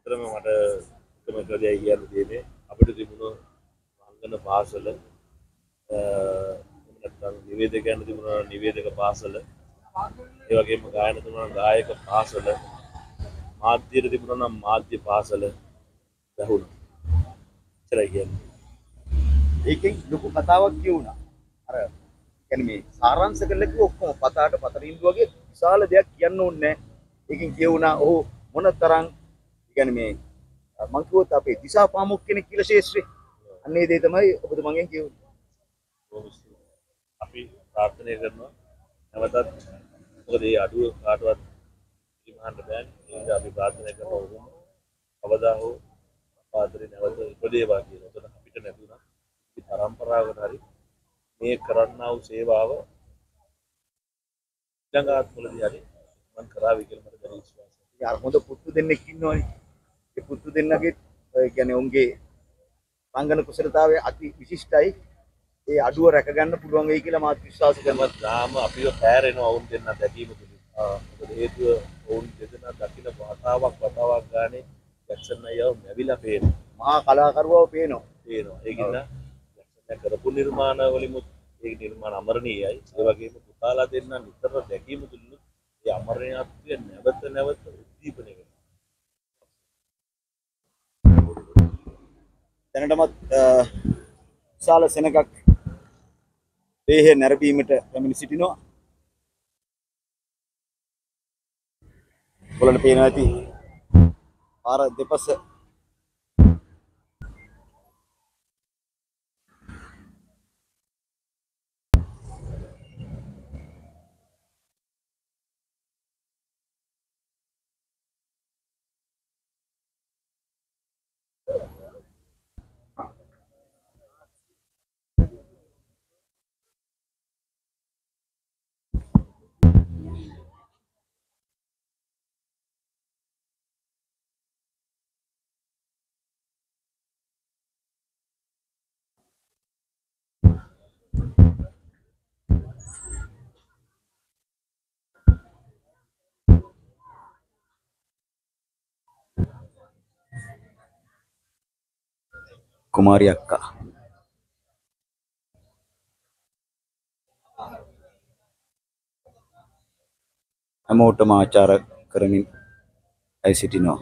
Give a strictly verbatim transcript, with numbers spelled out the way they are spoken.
ඇත්තටම මට එකම එක දෙයයි කියන්න තියෙන්නේ අපිට තිබුණු අංගන පාසල එහෙම නැත්නම් නිවේදකයන් තිබුණා නිවේදක පාසල ඒ වගේම ගායන තිබුණා ගායක පාසල මාධ්‍යයට තිබුණා නම් මාධ්‍ය පාසල ලැබුණා. එච්චරයි කියන්නේ. ඒකෙන් ලොකු කතාවක් කියුණා. අර කියන්නේ මේ සාරාංශ කරලා කිව්ව ඔක්කොම පතාට පතරින්දු වගේ විශාල දෙයක් කියන්න ඕනේ නැහැ. ඒකෙන් කියුණා ඔහු මොනතරම් කියන්නේ මේ මං කිව්වොත් අපේ දිසාපාමුක් කෙනෙක් කියලා ශේෂ්ත්‍රේ. අන්න ඒ දේ තමයි ඔබතුමගෙන් කියුනේ. අපි ප්‍රාර්ථනා කරනවා නැවතත් මොකද මේ අඩුව කාටවත් ඉමහන්න බෑනේ. ඒ නිසා අපි ප්‍රාර්ථනා කරනවා උගම කවදා හෝ පාදරේ නැවත ඉපදේවා කියලා. ඒක අපිට නැතුණා. මේ පරම්පරාවකට හරි මේ කරන්නා වූ සේවාව ඊළඟ ආත්මවලදී හරි මම කරාවි කියලා මට දැනෙන විශ්වාසයි. ඉතින් අර හොඳ පුතු දෙන්නෙක් ඉන්නවනේ. ඒ පුතු දෙන්නගේ ඒ කියන්නේ උන්ගේ රංගන කුසලතාවය අති විශිෂ්ටයි. ඒ අඩුව රැක ගන්න පුළුවන් වෙයි කියලා මාත් විශ්වාස කරනවා. තාම අපිව පැරෙනවා වුන් දෙන්න දැකීම තුලින්. මොකද හේතුව වුන් දෙදෙනා දකින්න වතාවක් වතාවක් ගානේ ජැක්සන් අයියව මැවිලා පේනවා. මහා කලාකරුවව පේනවා. පේනවා. ඒකින්න ජැක්සන් කරපු නිර්මාණ වලිමුත් ඒ නිර්මාණ අමරණීයයි. ඒ වගේම පුතාලා දෙන්න නිතර දැකීම තුලින් ඒ අමරණීයත්වය නැවත නැවත උද්දීපනය වෙනවා. දැනටමත් විශාල සෙනගක් දේහය නැරඹීමට පැමිණ සිටිනවා. ඔයාලට පේනවා ඇති පාර දෙපස කුමාරි අක්කා හැමෝටම ආචාර කරමින් ඇයි සිටිනවා.